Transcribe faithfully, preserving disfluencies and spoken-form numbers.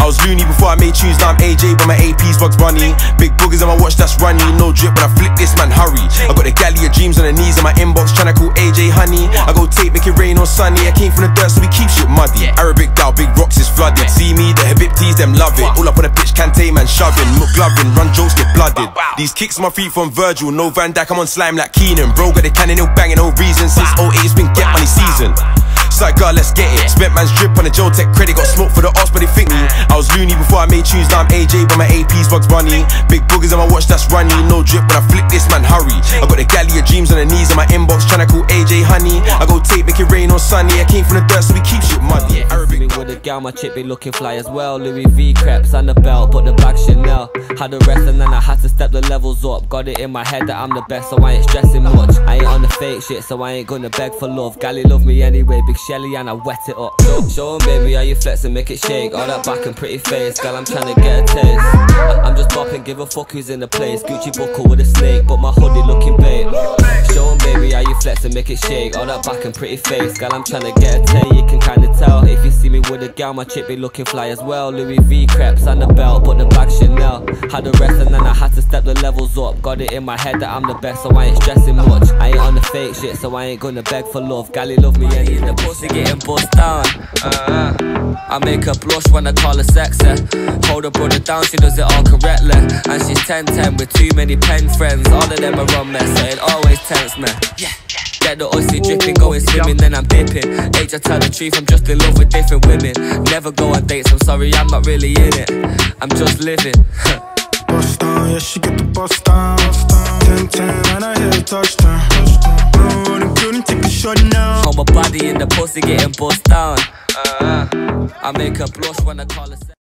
I was loony before I made tunes, now I'm A J, but my A P's Bugs Bunny. Big boogers on my watch, that's runny. No drip when I flip this, man, hurry. I got the galley of dreams on the knees in my inbox, tryna call A J honey. I go tape, make it rain or sunny. I came from the dirt, so we keep shit muddy. Arabic down, big rocks is flooded. See me, the Habibtis, them love it. All up on the pitch, Kante man shoving, McGlovin, run jokes get blooded. These kicks on my feet from Virgil, no Van Dijk, I'm on slime like Keenan. Bro got the cannon, no banging, no reason. Since oh eight, it's been get money season. Side girl, let's get it. Spent man's drip on the Joe Tech credit. Got smoke for the arse, but they think me. I was loony before I made tunes, now I'm A J, but my A P's Bugs Bunny. Big boogers on my watch, that's runny. No drip when I flip this, man, hurry. I got the galley of dreams on the knees in my inbox, tryna call A J honey. I go tape, make it rain or sunny. I came from the dirt, so we keep shit muddy. Arabic with a gal, my chick be looking fly as well. Louis V crepes and the belt, but the bag Chanel. Had the rest and then I had to step the levels up. Got it in my head that I'm the best, so I ain't stressing much. I ain't on the fake shit, so I ain't gonna beg for love. Gally love me anyway, big Shelly, and I wet it up. Show, show 'em baby how you flex and make it shake. All that back and pretty face, girl, I'm trying to get a taste. I I'm just bopping, give a fuck who's in the place. Gucci buckle with a snake, but my hoodie looking babe. Show 'em baby how you flex and make it shake. All that back and pretty face, girl, I'm trying to get a taste. You can kinda tell if you see me with a gal, my chick be looking fly as well. Louis V crepes and the belt, but the bag Chanel. Had the rest and then I had to step the levels up. Got it in my head that I'm the best, so I ain't stressing much. I ain't on the fake shit, so I ain't gonna beg for love. Gally love me any the pussy getting bust down. Uh, I make her blush when I call her sexy. Hold her brother down, she does it all correctly. And she's ten ten with too many pen friends. All of them are on mess, so it always tempts me. Get the ussy dripping, going swimming, then I'm dipping. Age, I tell the truth, I'm just in love with different women. Never go on dates, I'm sorry, I'm not really in it. I'm just living. Bust down, yeah, she get the bust down. ten ten, and I hit a touchdown. No, I couldn't take a shot now. Hold my body in the pussy getting bust down. uh, I make her blush when I call her